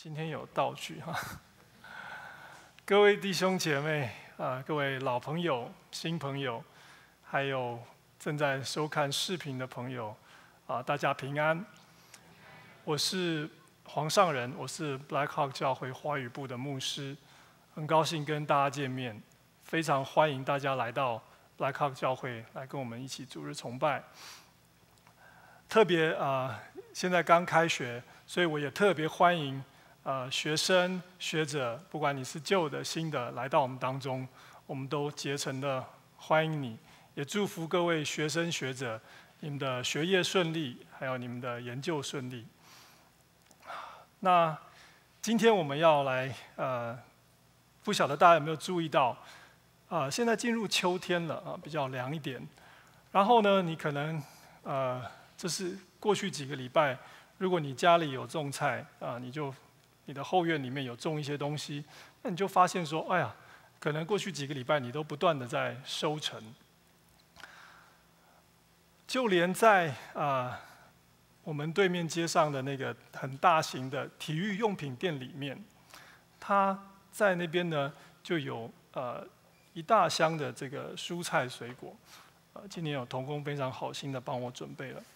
今天有道具哈，各位弟兄姐妹各位老朋友、新朋友，还有正在收看视频的朋友大家平安。我是黄尚仁，我是 Black Hawk 教会华语部的牧师，很高兴跟大家见面，非常欢迎大家来到 Black Hawk 教会来跟我们一起主日崇拜。特别现在刚开学，所以我也特别欢迎学生、学者，不管你是旧的、新的，来到我们当中，我们都竭诚的欢迎你，也祝福各位学生、学者，你们的学业顺利，还有你们的研究顺利。那今天我们要来不晓得大家有没有注意到现在进入秋天了比较凉一点。然后呢，你可能这是过去几个礼拜，如果你家里有种菜你的后院里面有种一些东西，那你就发现说，哎呀，可能过去几个礼拜你都不断的在收成。就连在我们对面街上的那个很大型的体育用品店里面，它在那边呢就有一大箱的这个蔬菜水果，今年有同工非常好心的帮我准备了。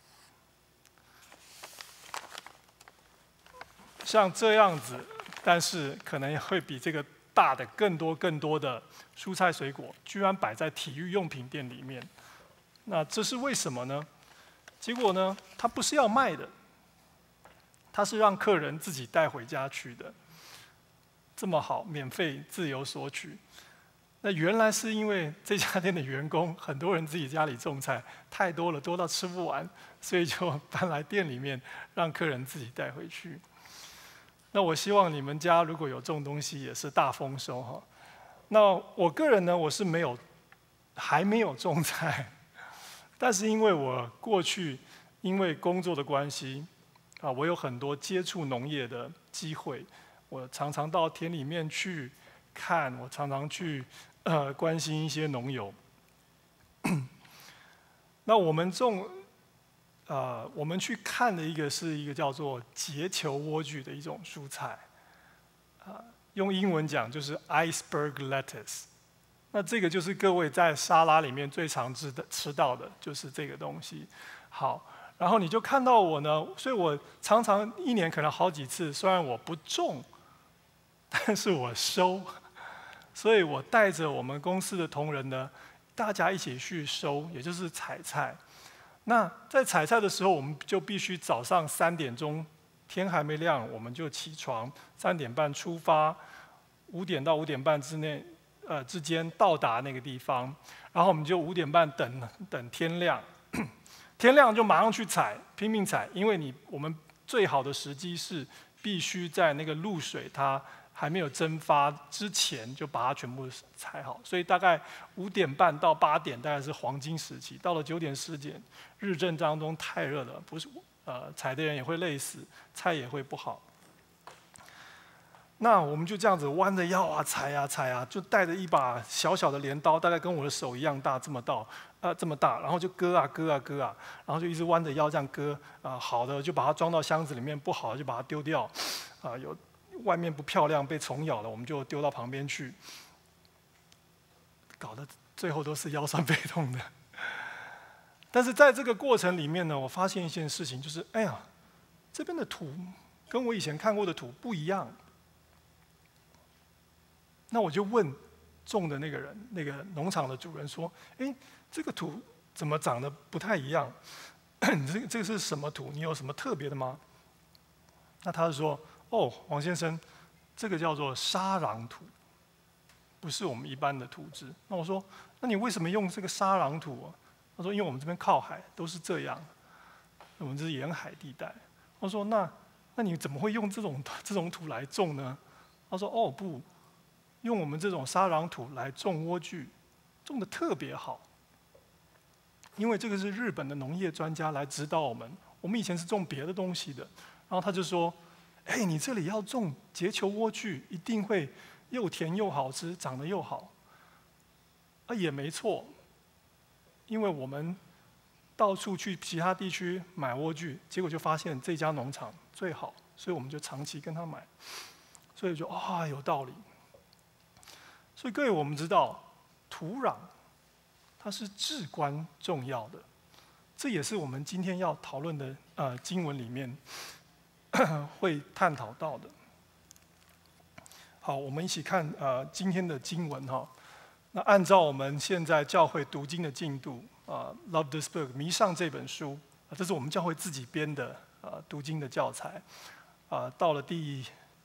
像这样子，但是可能会比这个大的更多的蔬菜水果，居然摆在体育用品店里面。那这是为什么呢？结果呢，它不是要卖的，它是让客人自己带回家去的。这么好，免费自由索取。那原来是因为这家店的员工，很多人自己家里种菜太多了，多到吃不完，所以就搬来店里面，让客人自己带回去。那我希望你们家如果有种东西，也是大丰收哈。那我个人呢，我是还没有种菜，但是因为我过去因为工作的关系我有很多接触农业的机会，我常常到田里面去看，我常常去关心一些农友。那我们去看的是一个叫做结球莴苣的一种蔬菜，用英文讲就是 iceberg lettuce。那这个就是各位在沙拉里面最常吃到的，就是这个东西。好，然后你就看到我呢，所以我常常一年可能好几次，虽然我不种，但是我收，所以我带着我们公司的同仁呢，大家一起去收，也就是采菜。那在采菜的时候，我们就必须早上3点钟，天还没亮，我们就起床，3点半出发，5点到5点半之间到达那个地方，然后我们就5点半等天亮，天亮就马上去采，拼命采，因为我们最好的时机是必须在那个露水它还没有蒸发之前就把它全部采好，所以大概5点半到8点大概是黄金时期，到了9点10点，日正当中太热了，不是采的人也会累死，菜也会不好。那我们就这样子弯着腰采啊，就带着一把小小的镰刀，大概跟我的手一样大，这么大，然后就割啊，然后就一直弯着腰这样割好的就把它装到箱子里面，不好的就把它丢掉，有外面不漂亮被虫咬了，我们就丢到旁边去，搞得最后都是腰酸背痛的。但是在这个过程里面呢，我发现一件事情，就是哎呀，这边的土跟我以前看过的土不一样。那我就问种的那个人，那个农场的主人说：“哎，这个土怎么长得不太一样？你这个是什么土？你有什么特别的吗？”那他就说：“哦，黄先生，这个叫做沙壤土，不是我们一般的土质。”那我说：“那你为什么用这个沙壤土啊？”他说：“因为我们这边靠海，都是这样，我们这是沿海地带。”我说：“那你怎么会用这种土来种呢？”他说：“哦，不。用我们这种沙壤土来种莴苣，种得特别好。因为这个是日本的农业专家来指导我们，我们以前是种别的东西的。然后他就说：‘哎，你这里要种结球莴苣，一定会又甜又好吃，长得又好。’也没错，因为我们到处去其他地区买莴苣，结果就发现这家农场最好， 所以我们就长期跟他买，所以就有道理。所以各位，我们知道土壤它是至关重要的，这也是我们今天要讨论的经文里面会探讨到的。好，我们一起看今天的经文哈。那按照我们现在教会读经的进度，Love This Book 迷上这本书，这是我们教会自己编的读经的教材，到了第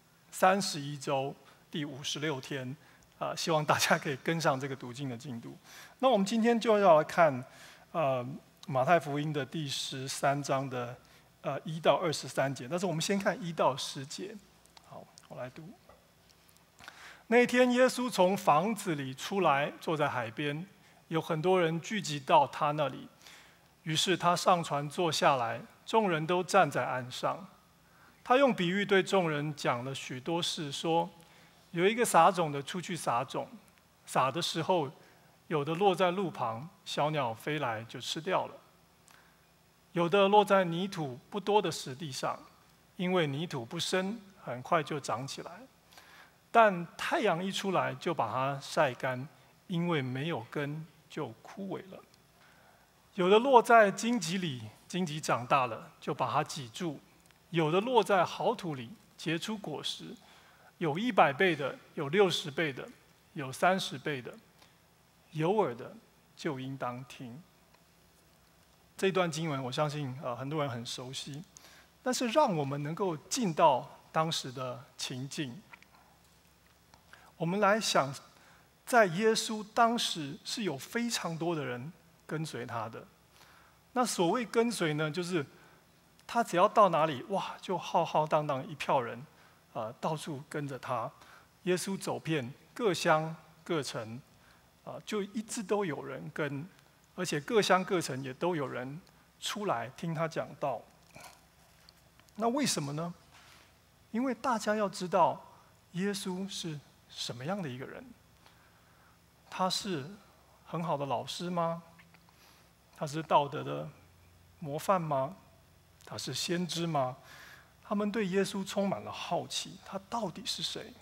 31周第56天，希望大家可以跟上这个读经的进度。那我们今天就要来看马太福音的第13章的1到23节，但是我们先看1到10节。好，我来读。那一天，耶稣从房子里出来，坐在海边，有很多人聚集到他那里。于是他上船坐下来，众人都站在岸上。他用比喻对众人讲了许多事，说：有一个撒种的出去撒种，撒的时候，有的落在路旁，小鸟飞来就吃掉了；有的落在泥土不多的实地上，因为泥土不深，很快就长起来。但太阳一出来，就把它晒干，因为没有根，就枯萎了。有的落在荆棘里，荆棘长大了，就把它挤住；有的落在好土里，结出果实，有100倍的，有60倍的，有30倍的。有耳的就应当听。这段经文，我相信很多人很熟悉，但是让我们能够进到当时的情境。我们来想，在耶稣当时是有非常多的人跟随他的。那所谓跟随呢，就是他只要到哪里，哇，就浩浩荡荡一票人，到处跟着他。耶稣走遍各乡各城，就一直都有人跟，而且各乡各城也都有人出来听他讲道。那为什么呢？因为大家要知道，耶稣是什么样的一个人？他是很好的老师吗？他是道德的模范吗？他是先知吗？他们对耶稣充满了好奇，他到底是谁？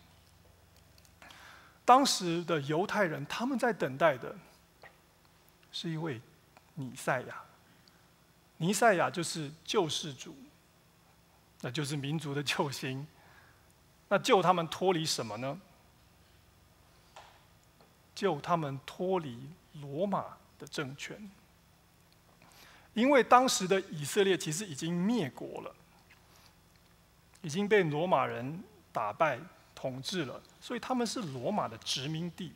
当时的犹太人，他们在等待的是一位弥赛亚。弥赛亚就是救世主，那就是民族的救星。那救他们脱离什么呢？救他们脱离罗马的政权。因为当时的以色列其实已经灭国了，已经被罗马人打败统治了，所以他们是罗马的殖民地。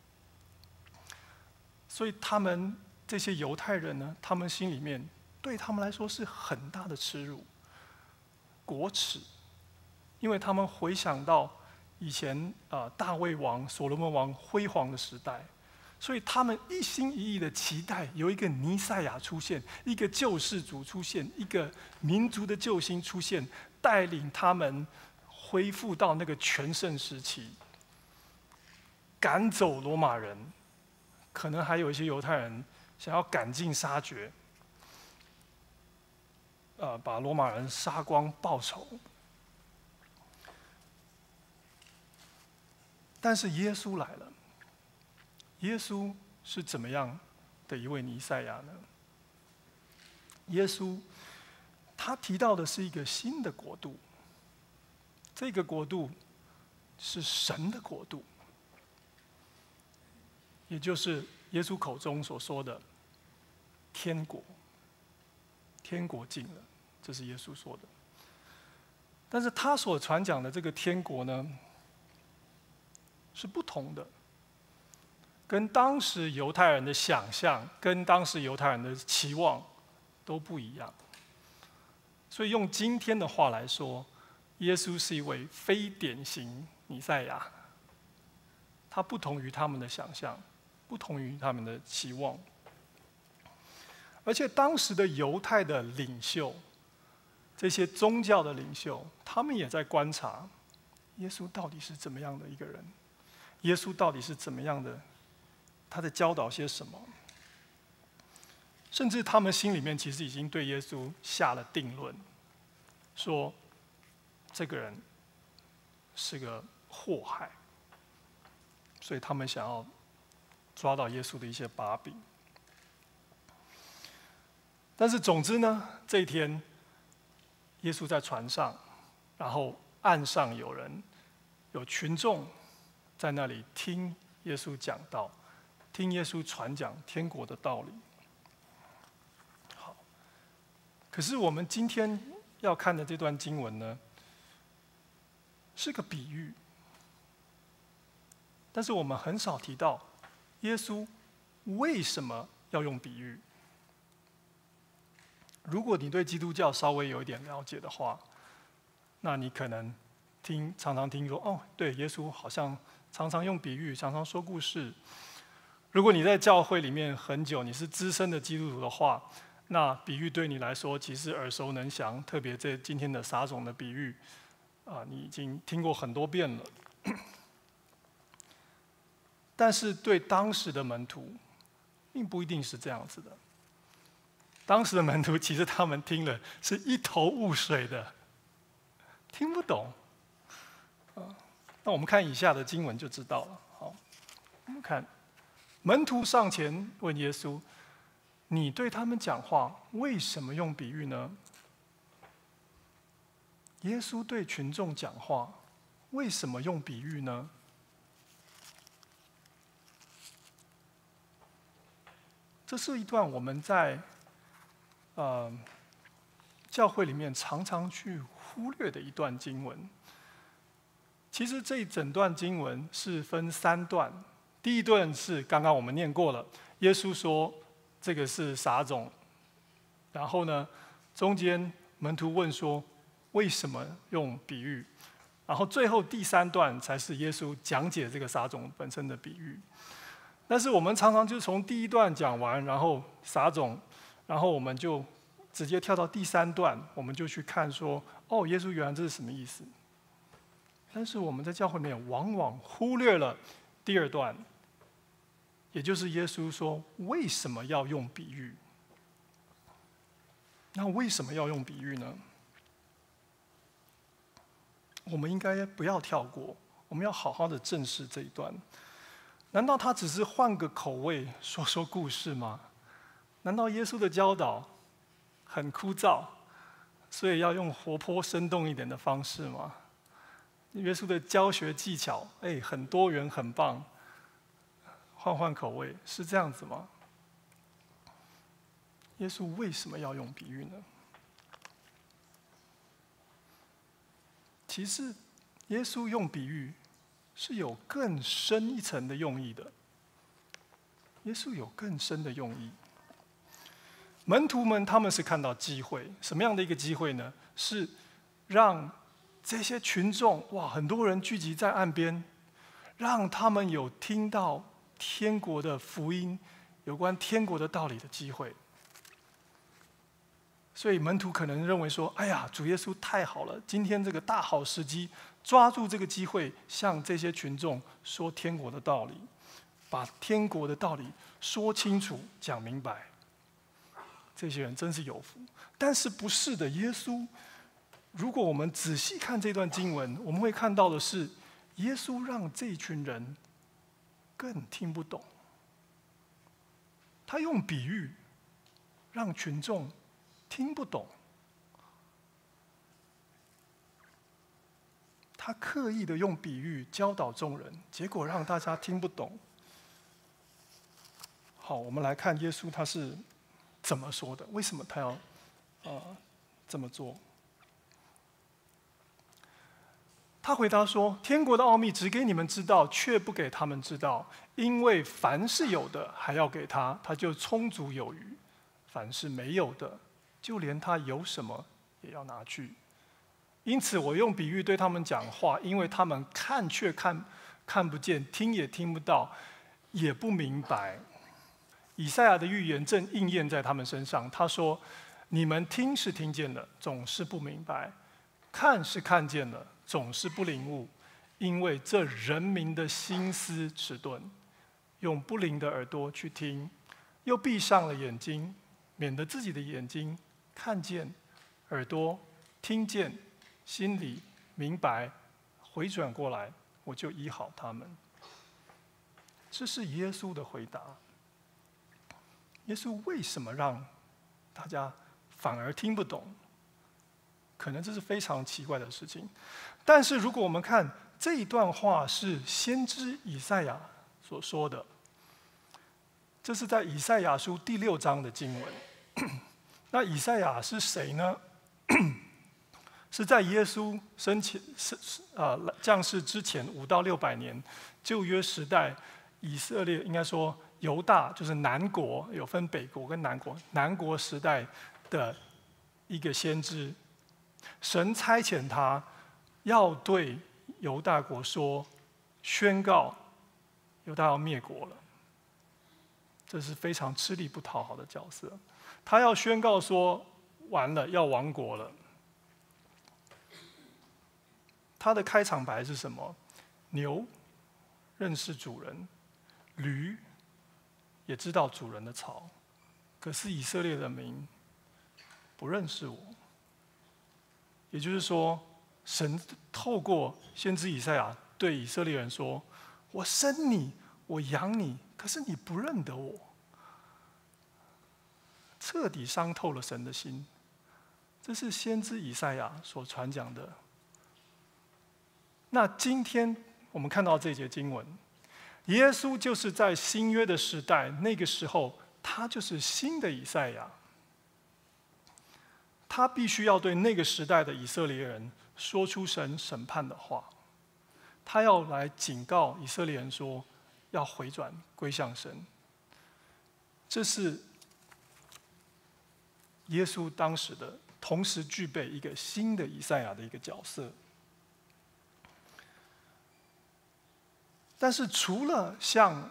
所以他们这些犹太人呢，他们心里面对他们来说是很大的耻辱、国耻，因为他们回想到以前大卫王、所罗门王辉煌的时代，所以他们一心一意的期待有一个弥赛亚出现，一个救世主出现，一个民族的救星出现，带领他们恢复到那个全盛时期，赶走罗马人。可能还有一些犹太人想要赶尽杀绝，把罗马人杀光报仇。但是耶稣来了，耶稣是怎么样的一位弥赛亚呢？耶稣他提到的是一个新的国度，这个国度是神的国度，也就是耶稣口中所说的天国。天国近了，这是耶稣说的。但是他所传讲的这个天国呢，是不同的，跟当时犹太人的想象，跟当时犹太人的期望都不一样。所以用今天的话来说，耶稣是一位非典型弥赛亚，他不同于他们的想象，不同于他们的期望。而且当时的犹太的领袖，这些宗教的领袖，他们也在观察耶稣到底是怎么样的一个人，耶稣到底是怎么样的，他在教导些什么。甚至他们心里面其实已经对耶稣下了定论，说这个人是个祸害，所以他们想要抓到耶稣的一些把柄。但是总之呢，这一天，耶稣在船上，然后岸上有群众在那里听耶稣讲道，听耶稣传讲天国的道理。好，可是我们今天要看的这段经文呢，是个比喻，但是我们很少提到耶稣为什么要用比喻。如果你对基督教稍微有一点了解的话，那你可能常常听说，哦，对，耶稣好像常常用比喻，常常说故事。如果你在教会里面很久，你是资深的基督徒的话，那比喻对你来说其实耳熟能详，特别这今天的撒种的比喻，你已经听过很多遍了。但是对当时的门徒，并不一定是这样子的。当时的门徒其实他们听了是一头雾水的，听不懂。那我们看以下的经文就知道了。好，我们看门徒上前问耶稣：“你对他们讲话，为什么用比喻呢？”耶稣对群众讲话，为什么用比喻呢？这是一段我们在教会里面常常去忽略的一段经文。其实这一整段经文是分3段，第一段是刚刚我们念过了，耶稣说这个是撒种，然后呢，中间门徒问说为什么用比喻，然后最后第3段才是耶稣讲解这个撒种本身的比喻。但是我们常常就从第1段讲完，然后撒种，然后我们就直接跳到第3段，我们就去看说，哦，耶稣原来这是什么意思？但是我们在教会里面往往忽略了第2段，也就是耶稣说为什么要用比喻？那为什么要用比喻呢？我们应该不要跳过，我们要好好的正视这一段。难道他只是换个口味说说故事吗？难道耶稣的教导很枯燥，所以要用活泼生动一点的方式吗？耶稣的教学技巧，很多元很棒，换口味，是这样子吗？耶稣为什么要用比喻呢？其实，耶稣用比喻是有更深一层的用意的。耶稣有更深的用意。门徒们他们是看到机会，什么样的一个机会呢？是让这些群众，很多人聚集在岸边，让他们有听到天国的福音，有关天国的道理的机会。所以门徒可能认为说：“哎呀，主耶稣太好了，今天这个大好时机，抓住这个机会，向这些群众说天国的道理，把天国的道理说清楚、讲明白。这些人真是有福。”但是不是的，耶稣，如果我们仔细看这段经文，我们会看到的是，耶稣让这一群人更听不懂。他用比喻让群众听不懂，他刻意的用比喻教导众人，结果让大家听不懂。好，我们来看耶稣他是怎么说的，为什么他要这么做？他回答说：“天国的奥秘只给你们知道，却不给他们知道，因为凡是有的还要给他，他就充足有余；凡是没有的，就连他有什么也要拿去。因此，我用比喻对他们讲话，因为他们看却看不见，听也听不到，也不明白。以赛亚的预言正应验在他们身上。他说：你们听是听见了，总是不明白；看是看见了，总是不领悟。因为这人民的心思迟钝，用不灵的耳朵去听，又闭上了眼睛，免得自己的眼睛看见，耳朵听见，心里明白，回转过来，我就医好他们。这是耶稣的回答。耶稣为什么让大家反而听不懂？可能这是非常奇怪的事情。但是如果我们看这一段话是先知以赛亚所说的，这是在以赛亚书第6章的经文。那以赛亚是谁呢？是在耶稣降世之前500到600年，旧约时代以色列，应该说犹大就是南国，有分北国跟南国，南国时代的一个先知。神差遣他要对犹大国说，宣告犹大要灭国了。这是非常吃力不讨好的角色。他要宣告说，完了，要亡国了。他的开场白是什么？牛认识主人，驴也知道主人的槽，可是以色列人民不认识我。也就是说，神透过先知以赛亚对以色列人说：“我生你，我养你，可是你不认得我。”彻底伤透了神的心。这是先知以赛亚所传讲的。那今天我们看到这节经文，耶稣就是在新约的时代，那个时候他就是新的以赛亚。他必须要对那个时代的以色列人说出神审判的话，他要来警告以色列人说，要回转归向神。这是耶稣当时的同时具备一个新的以赛亚的一个角色。但是除了像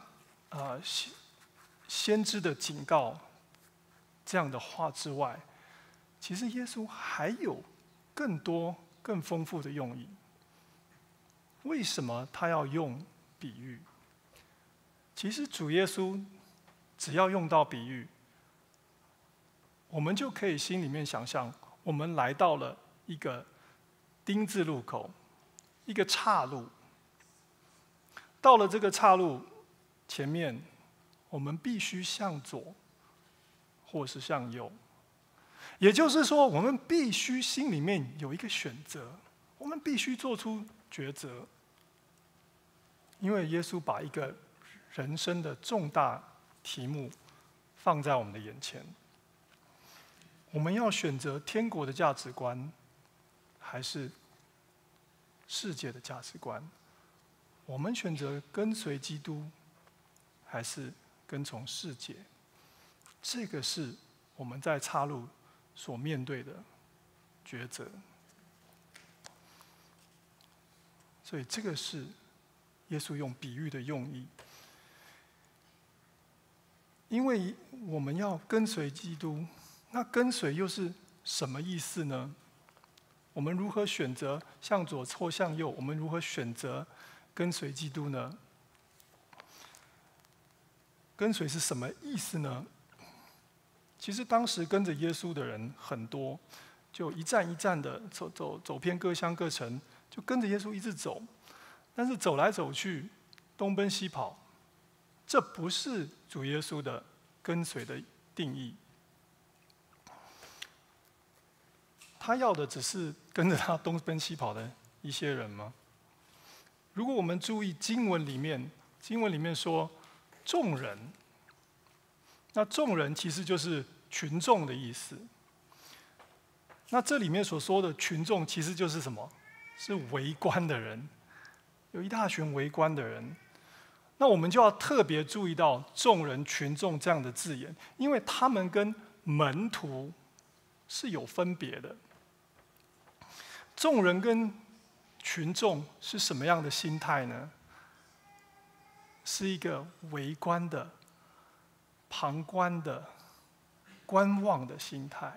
先知的警告这样的话之外，其实耶稣还有更多更丰富的用意。为什么他要用比喻？其实主耶稣只要用到比喻，我们就可以心里面想象，我们来到了一个丁字路口，一个岔路。到了这个岔路前面，我们必须向左，或是向右。也就是说，我们必须心里面有一个选择，我们必须做出抉择。因为耶稣把一个人生的重大题目放在我们的眼前，我们要选择天国的价值观，还是世界的价值观？我们选择跟随基督，还是跟从世界？这个是我们在岔路所面对的抉择。所以这个是耶稣用比喻的用意。因为我们要跟随基督，那跟随又是什么意思呢？我们如何选择向左或向右？我们如何选择跟随基督呢？跟随是什么意思呢？其实当时跟着耶稣的人很多，就一站一站的走遍各乡各城，就跟着耶稣一直走。但是走来走去，东奔西跑，这不是主耶稣的跟随的定义。他要的只是跟着他东奔西跑的一些人吗？如果我们注意经文里面说众人，那众人其实就是群众的意思。那这里面所说的群众其实就是什么？是围观的人，有一大群围观的人。那我们就要特别注意到众人、群众这样的字眼，因为他们跟门徒是有分别的。众人跟群众是什么样的心态呢？是一个围观的、旁观的、观望的心态。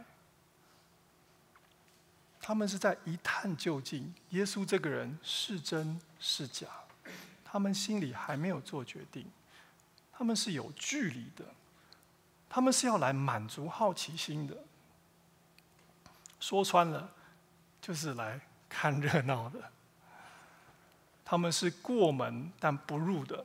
他们是在一探究竟，耶稣这个人是真是假，他们心里还没有做决定，他们是有距离的，他们是要来满足好奇心的。说穿了，就是来看热闹的，他们是过门但不入的。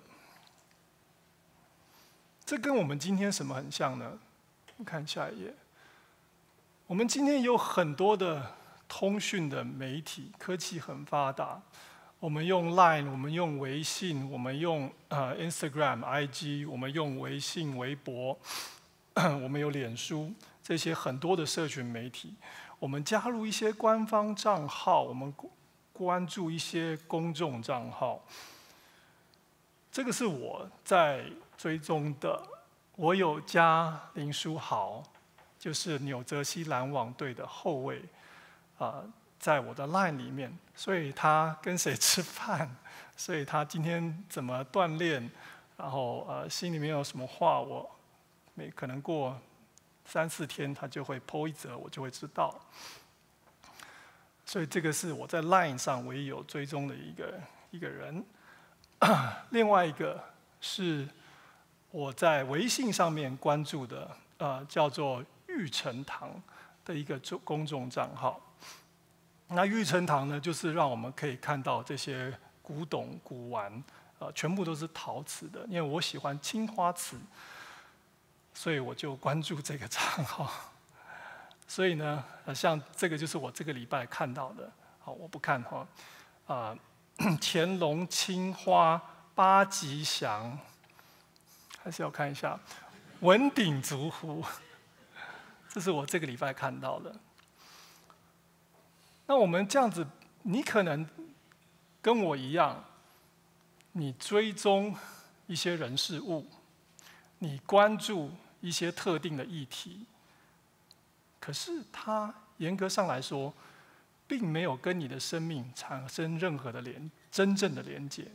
这跟我们今天什么很像呢？看下一页。我们今天有很多的通讯的媒体，科技很发达。我们用 Line， 我们用微信，我们用Instagram、IG， 我们用微信、微博，我们有脸书，这些很多的社群媒体。我们加入一些官方账号，我们关注一些公众账号。这个是我在追踪的，我有加林书豪，就是纽泽西篮网队的后卫，在我的 LINE 里面，所以他跟谁吃饭，所以他今天怎么锻炼，然后心里面有什么话，我可能过3-4天他就会 po 一则，我就会知道。所以这个是我在 LINE 上唯一有追踪的一个人。另外一个是我在微信上面关注的，叫做玉成堂的一个公众账号。那玉成堂呢，就是让我们可以看到这些古董、古玩，全部都是陶瓷的。因为我喜欢青花瓷，所以我就关注这个账号。所以呢，像这个就是我这个礼拜看到的，好，我不看哈，乾隆青花八吉祥，还是要看一下文鼎竹壶，这是我这个礼拜看到的。那我们这样子，你可能跟我一样，你追踪一些人事物，你关注一些特定的议题，可是它严格上来说，并没有跟你的生命产生任何的真正的连结。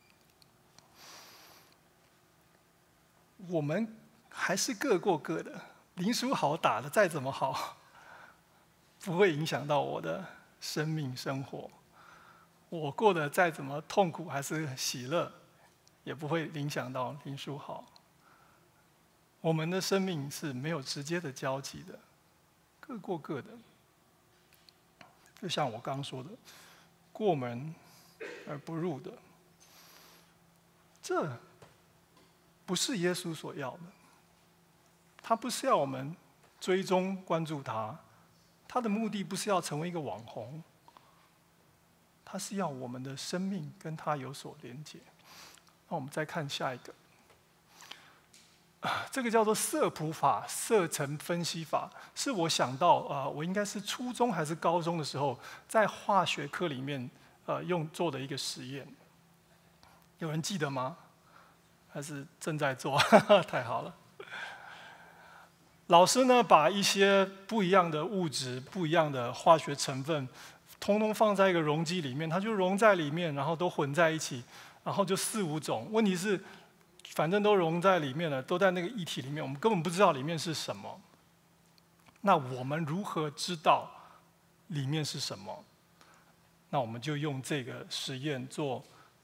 我们还是各过各的，林书豪打得再怎么好，不会影响到我的生命生活。我过得再怎么痛苦还是喜乐，也不会影响到林书豪。我们的生命是没有直接的交集的，各过各的。就像我刚刚说的，过门而不入的，这不是耶稣所要的。他不是要我们追踪关注他，他的目的不是要成为一个网红，他是要我们的生命跟他有所连结。那我们再看下一个，这个叫做色谱法、色层分析法，是我想到我应该是初中还是高中的时候，在化学课里面做的一个实验。有人记得吗？还是正在做？太好了。老师呢，把一些不一样的物质、不一样的化学成分，通通放在一个容积里面，它就溶在里面，然后都混在一起，然后就4-5种。问题是，反正都溶在里面了，都在那个液体里面，我们根本不知道里面是什么。那我们如何知道里面是什么？那我们就用这个实验做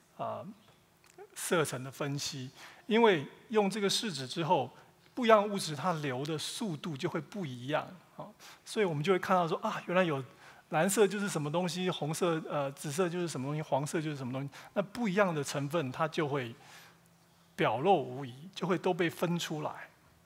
色层的分析，因为用这个试纸之后，不一样物质它流的速度就会不一样，所以我们就会看到说原来有蓝色就是什么东西，红色紫色就是什么东西，黄色就是什么东西。那不一样的成分它就会表露无遗，就会都被分出来。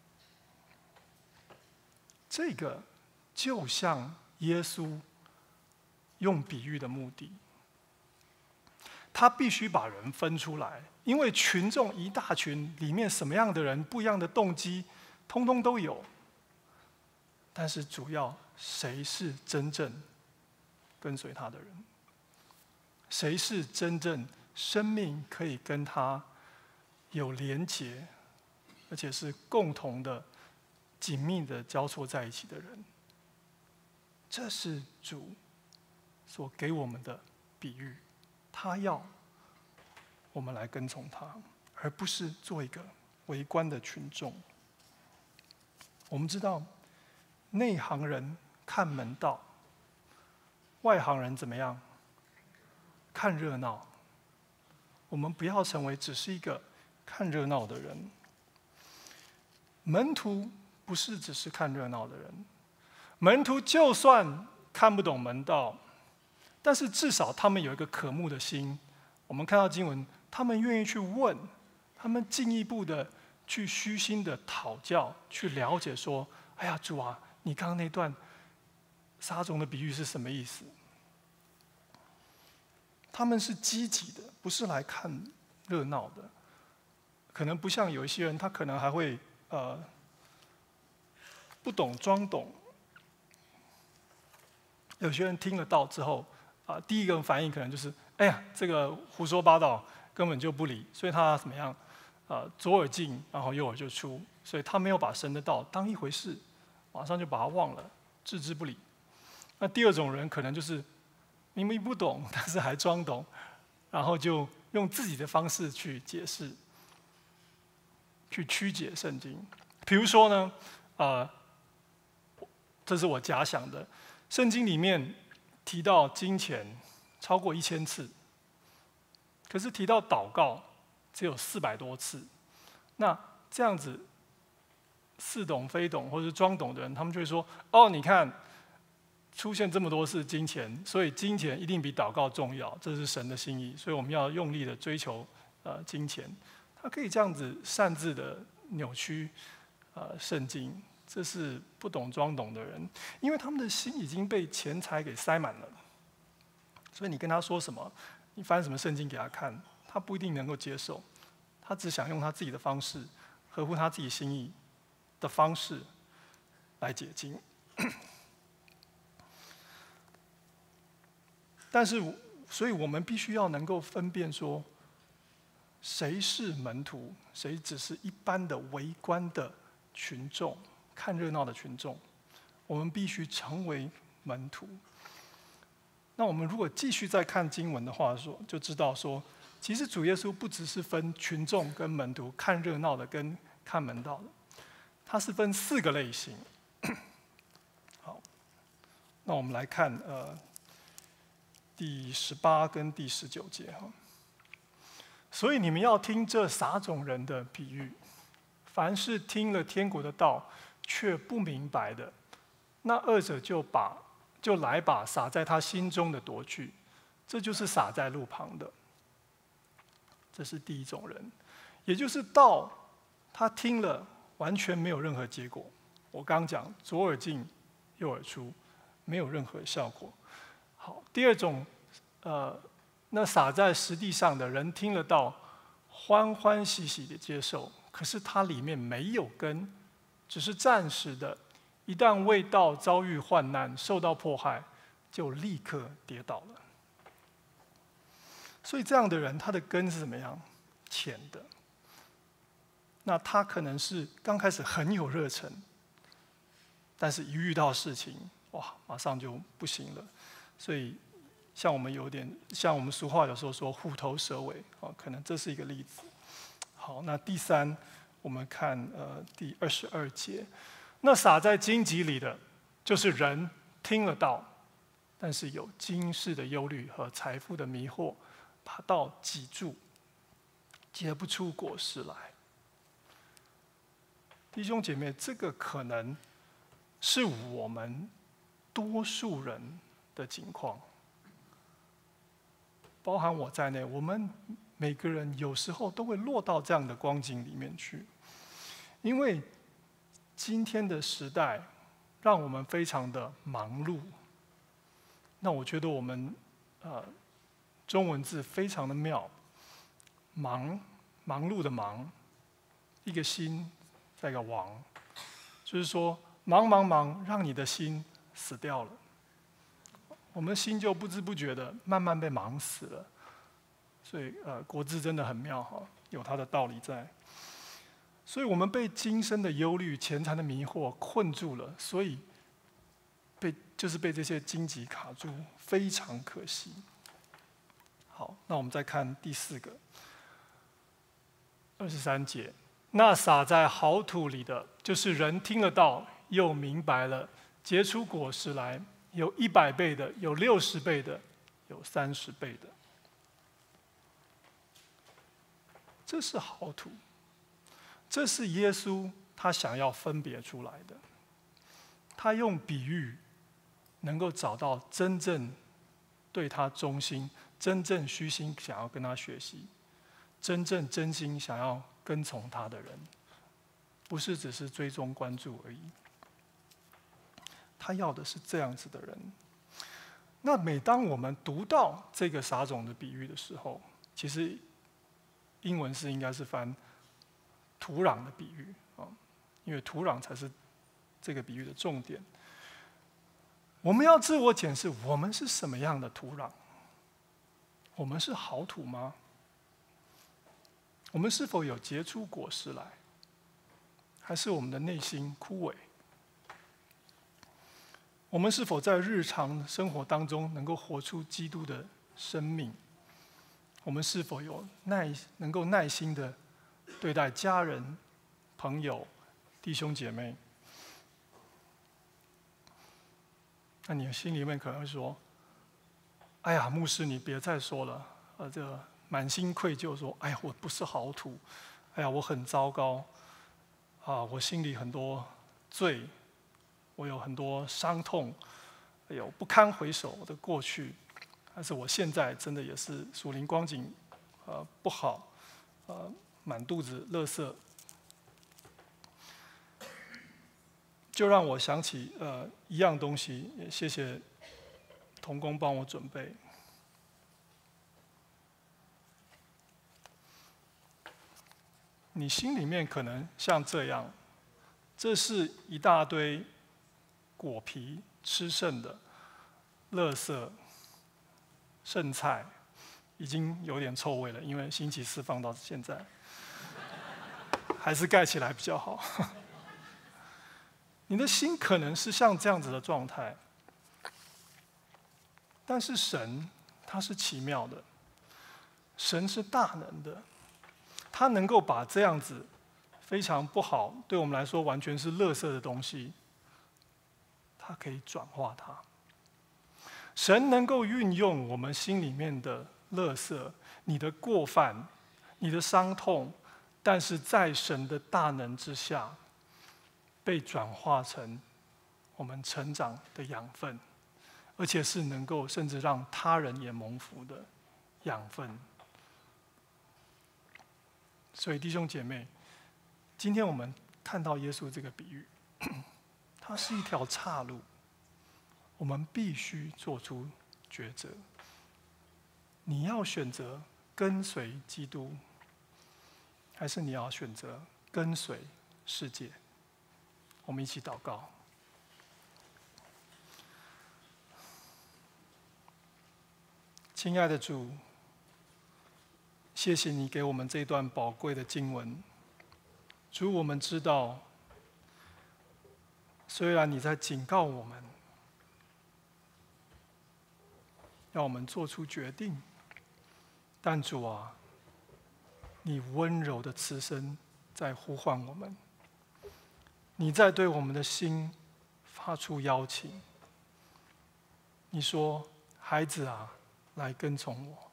这个就像耶稣用比喻的目的，他必须把人分出来，因为群众一大群，里面什么样的人、不一样的动机，通通都有。但是主要谁是真正跟随他的人？谁是真正生命可以跟他有连结，而且是共同的、紧密的交错在一起的人？这是主所给我们的比喻。他要我们来跟从他，而不是做一个围观的群众。我们知道，内行人看门道，外行人怎么样？看热闹。我们不要成为只是一个看热闹的人。门徒不是只是看热闹的人，门徒就算看不懂门道， 但是至少他们有一个渴慕的心。我们看到经文，他们愿意去问，他们进一步的去虚心的讨教，去了解说：哎呀，主啊，你刚刚那段撒种的比喻是什么意思？他们是积极的，不是来看热闹的。可能不像有一些人，他可能还会不懂装懂。有些人听了道之后，第一个反应可能就是：哎呀，这个胡说八道，根本就不理。所以他怎么样？左耳进，然后右耳就出。所以他没有把神的道当一回事，马上就把它忘了，置之不理。那第二种人可能就是明明不懂，但是还装懂，然后就用自己的方式去解释、去曲解圣经。比如说呢，这是我假想的，圣经里面提到金钱超过1000次，可是提到祷告只有400多次。那这样子似懂非懂或者是装懂的人，他们就会说：哦，你看出现这么多次金钱，所以金钱一定比祷告重要，这是神的心意，所以我们要用力的追求金钱。他可以这样子擅自的扭曲圣经，这是不懂装懂的人，因为他们的心已经被钱财给塞满了，所以你跟他说什么，你翻什么圣经给他看，他不一定能够接受，他只想用他自己的方式，合乎他自己心意的方式来解经。但是，所以我们必须要能够分辨说，谁是门徒，谁只是一般的围观的群众，看热闹的群众。我们必须成为门徒。那我们如果继续再看经文的话说，就知道说，其实主耶稣不只是分群众跟门徒，看热闹的跟看门道的，他是分4个类型。好，那我们来看第18跟第19节哈。所以你们要听这撒种人的比喻，凡是听了天国的道却不明白的，那恶者就来把撒在他心中的夺去，这就是撒在路旁的。这是第一种人，也就是道他听了完全没有任何结果。我刚讲左耳进右耳出，没有任何效果。好，第二种，那撒在实地上的人听了道，欢欢喜喜的接受，可是它里面没有根，只是暂时的。一旦为道遭遇患难，受到迫害，就立刻跌倒了。所以这样的人，他的根是怎么样？浅的。那他可能是刚开始很有热忱，但是一遇到事情，哇，马上就不行了。所以，像我们俗话有时候说虎头蛇尾，可能这是一个例子。好，那第3，我们看第22节，那撒在荆棘里的，就是人听了道，但是有今世的忧虑和财富的迷惑，把道挤住，结不出果实来。弟兄姐妹，这个可能是我们多数人的情况，包含我在内，我们每个人有时候都会落到这样的光景里面去。因为今天的时代让我们非常的忙碌，那我觉得我们中文字非常的妙，忙碌的忙，一个心再一个亡，就是说忙，让你的心死掉了。我们的心就不知不觉的慢慢被忙死了。所以国字真的很妙哈，有它的道理在。所以我们被今生的忧虑、钱财的迷惑困住了，所以被这些荆棘卡住，非常可惜。好，那我们再看第4个，23节，那撒在好土里的，就是人听了道，又明白了，结出果实来，有100倍的，有60倍的，有30倍的。这是好土，这是耶稣他想要分别出来的。他用比喻能够找到真正对他忠心，真正虚心想要跟他学习，真正真心想要跟从他的人，不是只是追踪关注而已。他要的是这样子的人。那每当我们读到这个撒种的比喻的时候，其实英文是应该是翻土壤的比喻啊，因为土壤才是这个比喻的重点。我们要自我检视，我们是什么样的土壤？我们是好土吗？我们是否有结出果实来？还是我们的内心枯萎？我们是否在日常生活当中能够活出基督的生命？我们是否能够耐心的对待家人、朋友、弟兄姐妹？那你的心里面可能会说：“哎呀，牧师，你别再说了。这满心愧疚说，哎呀，我不是好土，哎呀，我很糟糕，我心里很多罪。”我有很多伤痛，有不堪回首的过去，但是我现在真的也是属灵光景，不好，满肚子垃圾，就让我想起一样东西，也谢谢同工帮我准备。你心里面可能像这样，这是一大堆果皮吃剩的垃圾剩菜，已经有点臭味了，因为星期四放到现在，还是盖起来比较好。你的心可能是像这样子的状态，但是神他是奇妙的，神是大能的，他能够把这样子非常不好，对我们来说完全是垃圾的东西，它可以转化它。神能够运用我们心里面的垃圾，你的过犯，你的伤痛，但是在神的大能之下，被转化成我们成长的养分，而且是能够甚至让他人也蒙福的养分。所以弟兄姐妹，今天我们看到耶稣这个比喻，它是一条岔路，我们必须做出抉择。你要选择跟随基督，还是你要选择跟随世界？我们一起祷告。亲爱的主，谢谢你给我们这段宝贵的经文。主，我们知道，虽然你在警告我们，让我们做出决定，但主啊，你温柔的慈声在呼唤我们，你在对我们的心发出邀请。你说：“孩子啊，来跟从我。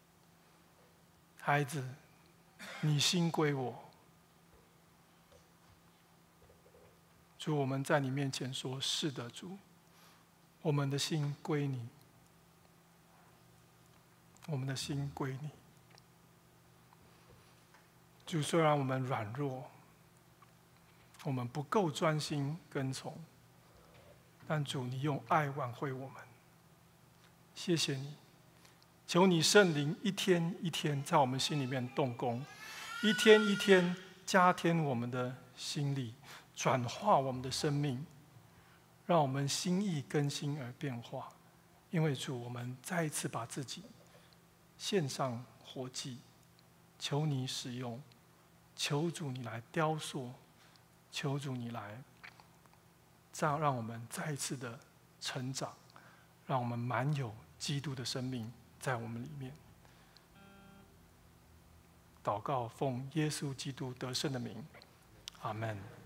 孩子，你心归我。”主，我们在你面前说：“是的，主，我们的心归你，我们的心归你。”主，虽然我们软弱，我们不够专心跟从，但主，你用爱挽回我们。谢谢你，求你圣灵一天一天在我们心里面动工，一天一天加添我们的心力，转化我们的生命，让我们心意更新而变化。因为主，我们再一次把自己献上活祭，求你使用，求主你来雕塑，求主你来，这样让我们再一次的成长，让我们满有基督的生命在我们里面。祷告奉耶稣基督得胜的名，阿们。